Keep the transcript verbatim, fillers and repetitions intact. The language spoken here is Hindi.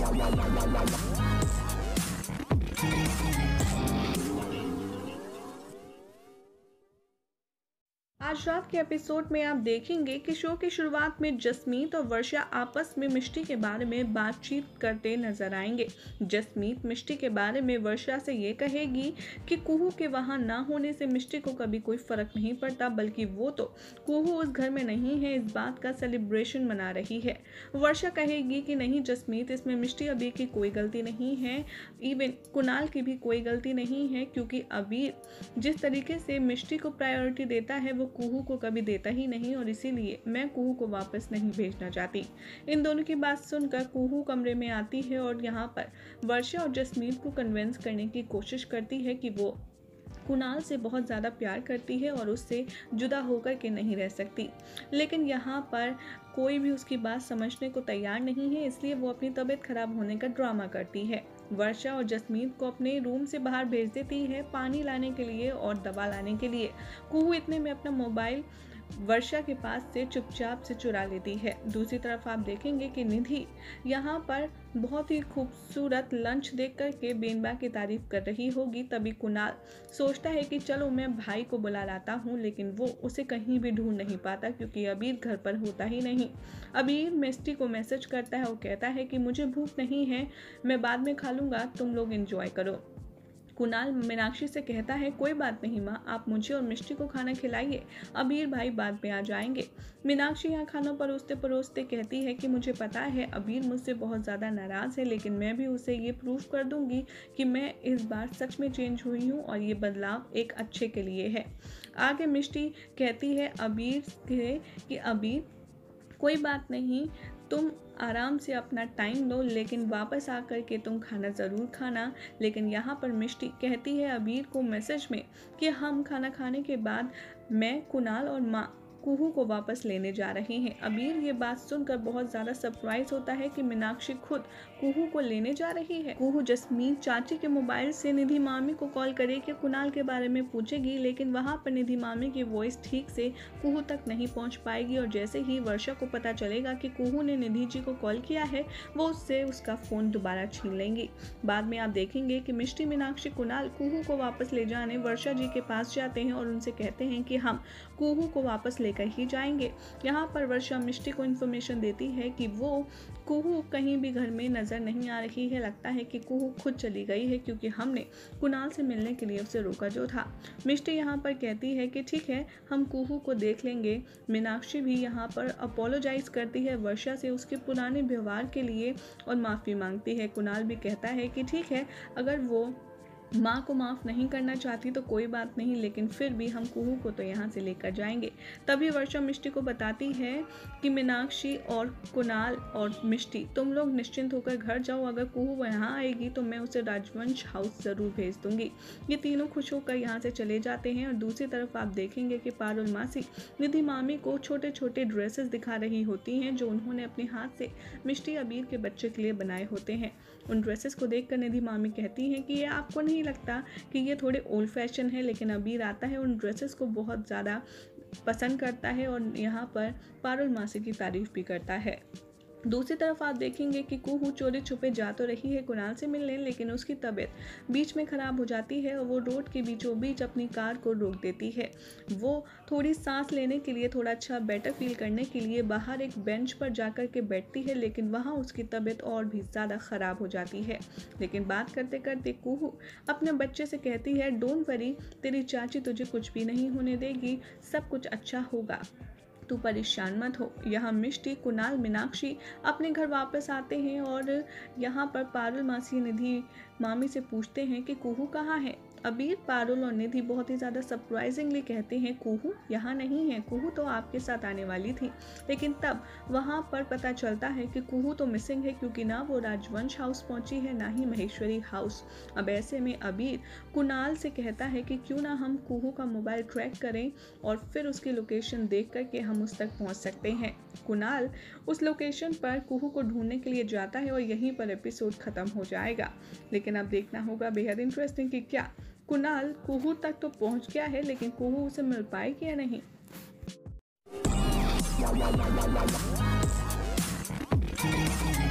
आज रात के एपिसोड में आप देखेंगे कि शो की शुरुआत में जसमीत और वर्षा आपस में मिष्टी के बारे में बातचीत करते नजर आएंगे। जसमीत मिष्टी के बारे में वर्षा से ये कहेगी कि कुहू के वहां ना होने से मिष्टी को कभी कोई फर्क नहीं पड़ता, बल्कि वो तो कुहू उस घर में नहीं है, इस बात का सेलिब्रेशन मना रही है। वर्षा कहेगी कि नहीं जसमीत, इसमें मिष्टी अबीर की कोई गलती नहीं है, इवन कुणाल की भी कोई गलती नहीं है, क्योंकि अबीर जिस तरीके से मिष्टी को प्रायोरिटी देता है वो कुहू को कभी देता ही नहीं, और इसीलिए मैं कुहू को वापस नहीं भेजना चाहती। इन दोनों की बात सुनकर कुहू कमरे में आती है और यहाँ पर वर्षा और जसमीत को कन्विंस करने की कोशिश करती है कि वो कुणाल से बहुत ज़्यादा प्यार करती है और उससे जुदा होकर के नहीं रह सकती, लेकिन यहाँ पर कोई भी उसकी बात समझने को तैयार नहीं है, इसलिए वो अपनी तबीयत खराब होने का ड्रामा करती है। वर्षा और जसमीत को अपने रूम से बाहर भेज देती है पानी लाने के लिए और दवा लाने के लिए। कुहू इतने में अपना मोबाइल वर्षा के पास से चुपचाप से चुरा लेती है। दूसरी तरफ आप देखेंगे कि निधि यहाँ पर बहुत ही खूबसूरत लंच देख कर के बेनबा की तारीफ कर रही होगी। तभी कुणाल सोचता है कि चलो मैं भाई को बुला लाता हूँ, लेकिन वो उसे कहीं भी ढूंढ नहीं पाता क्योंकि अबीर घर पर होता ही नहीं। अबीर मिष्टी को मैसेज करता है और कहता है कि मुझे भूख नहीं है, मैं बाद में खा लूँगा, तुम लोग एंजॉय करो। कुणाल मीनाक्षी से कहता है कोई बात नहीं माँ, आप मुझे और मिष्टी को खाना खिलाइए, अबीर भाई बाद में आ जाएंगे। मीनाक्षी यहाँ खाना परोसते परोसते कहती है कि मुझे पता है अबीर मुझसे बहुत ज़्यादा नाराज़ है, लेकिन मैं भी उसे ये प्रूव कर दूंगी कि मैं इस बार सच में चेंज हुई हूँ और ये बदलाव एक अच्छे के लिए है। आगे मिष्टी कहती है अबीर से कि अबीर कोई बात नहीं, तुम आराम से अपना टाइम लो, लेकिन वापस आकर के तुम खाना ज़रूर खाना। लेकिन यहाँ पर मिष्टी कहती है अबीर को मैसेज में कि हम खाना खाने के बाद मैं कुणाल और माँ कुहू को वापस लेने जा रहे हैं। अबीर ये बात सुनकर बहुत ज़्यादा सरप्राइज होता है कि मीनाक्षी खुद कुहू को लेने जा रही है। कुहू जसमीत चाची के मोबाइल से निधि मामी को कॉल करे कि कुणाल के बारे में पूछेगी, लेकिन वहाँ पर निधि मामी की वॉइस ठीक से कुहू तक नहीं पहुँच पाएगी, और जैसे ही वर्षा को पता चलेगा कि कुहू ने निधि जी को कॉल किया है, वो उससे उसका फ़ोन दोबारा छीन लेंगी। बाद में आप देखेंगे कि मिष्टी, मीनाक्षी, कुणाल कुहू को वापस ले जाने वर्षा जी के पास जाते हैं और उनसे कहते हैं कि हम कुहू को वापस लेकर ही जाएंगे। यहाँ पर वर्षा मिष्टी को इन्फॉर्मेशन देती है कि वो कुहू कहीं भी घर में नज़र नहीं आ रही है, लगता है कि कुहू खुद चली गई है क्योंकि हमने कुणाल से मिलने के लिए उसे रोका जो था। मिष्टी यहाँ पर कहती है कि ठीक है, हम कुहू को देख लेंगे। मीनाक्षी भी यहाँ पर अपोलोजाइज करती है वर्षा से उसके पुराने व्यवहार के लिए और माफ़ी मांगती है। कुणाल भी कहता है कि ठीक है, अगर वो माँ को माफ़ नहीं करना चाहती तो कोई बात नहीं, लेकिन फिर भी हम कुहू को तो यहाँ से लेकर जाएंगे। तभी वर्षा मिष्टी को बताती है कि मीनाक्षी और कुणाल और मिष्टी, तुम लोग निश्चिंत होकर घर जाओ, अगर कुहू यहाँ आएगी तो मैं उसे राजवंश हाउस ज़रूर भेज दूंगी। ये तीनों खुश होकर यहाँ से चले जाते हैं। और दूसरी तरफ आप देखेंगे कि पारुल मासी निधि मामी को छोटे छोटे ड्रेसेस दिखा रही होती हैं जो उन्होंने अपने हाथ से मिष्टी अबीर के बच्चे के लिए बनाए होते हैं। उन ड्रेसेस को देखकर निधि मामी कहती हैं कि ये आपको नहीं लगता कि ये थोड़े ओल्ड फैशन है, लेकिन अबीर आता है उन ड्रेसेस को बहुत ज़्यादा पसंद करता है और यहाँ पर पारुल मासी की तारीफ भी करता है। दूसरी तरफ आप देखेंगे कि कुहू चोरी छुपे जा तो रही है कुणाल से मिलने, लेकिन उसकी तबीयत बीच में ख़राब हो जाती है और वो रोड के बीचों बीच अपनी कार को रोक देती है। वो थोड़ी सांस लेने के लिए, थोड़ा अच्छा बेटर फील करने के लिए बाहर एक बेंच पर जाकर के बैठती है, लेकिन वहाँ उसकी तबीयत और भी ज़्यादा ख़राब हो जाती है। लेकिन बात करते करते कुहू अपने बच्चे से कहती है, डोंट वरी, तेरी चाची तुझे कुछ भी नहीं होने देगी, सब कुछ अच्छा होगा, तू परेशान मत हो। यहाँ मिष्टी, कुणाल, मीनाक्षी अपने घर वापस आते हैं और यहाँ पर पारुल मासी निधि मामी से पूछते हैं कि कुहू कहाँ है। अबीर, पारुल और निधि बहुत ही ज़्यादा सरप्राइजिंगली कहते हैं कुहू यहाँ नहीं है, कुहू तो आपके साथ आने वाली थी। लेकिन तब वहाँ पर पता चलता है कि कुहू तो मिसिंग है, क्योंकि ना वो राजवंश हाउस पहुँची है ना ही महेश्वरी हाउस। अब ऐसे में अबीर कुणाल से कहता है कि क्यों ना हम कुहू का मोबाइल ट्रैक करें और फिर उसकी लोकेशन देख कर के हम उस तक पहुँच सकते हैं। कुणाल उस लोकेशन पर कुहू को ढूंढने के लिए जाता है और यहीं पर एपिसोड ख़त्म हो जाएगा। लेकिन अब देखना होगा बेहद इंटरेस्टिंग कि क्या कुणाल कुहू तक तो पहुंच गया है, लेकिन कुहू उसे मिल पाएगी या नहीं।